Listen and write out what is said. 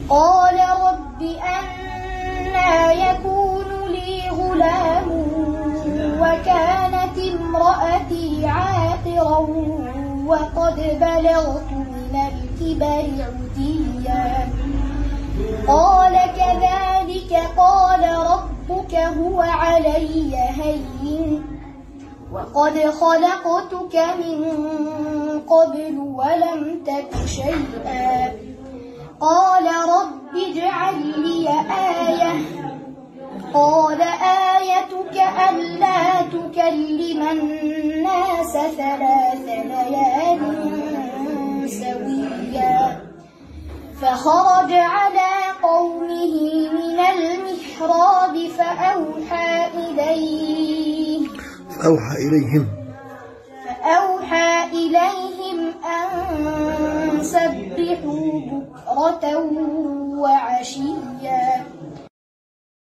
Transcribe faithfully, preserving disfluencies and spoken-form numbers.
قال رب أنى يكون لي غلام وكانت امرأتي عاقرا وقد بلغت من الكبر عتيا قال كذلك قال ربك هو علي هين وقد خلقتك من قبل ولم تك شيئا قال رب اجعل لي آية قال آيتك ألا تكلم الناس ثلاث ليال سويا فخرج على قومه من المحراب فأوحى إليه فأوحى إليهم فأوحى إليهم أن سبحوا بكرة وعشيا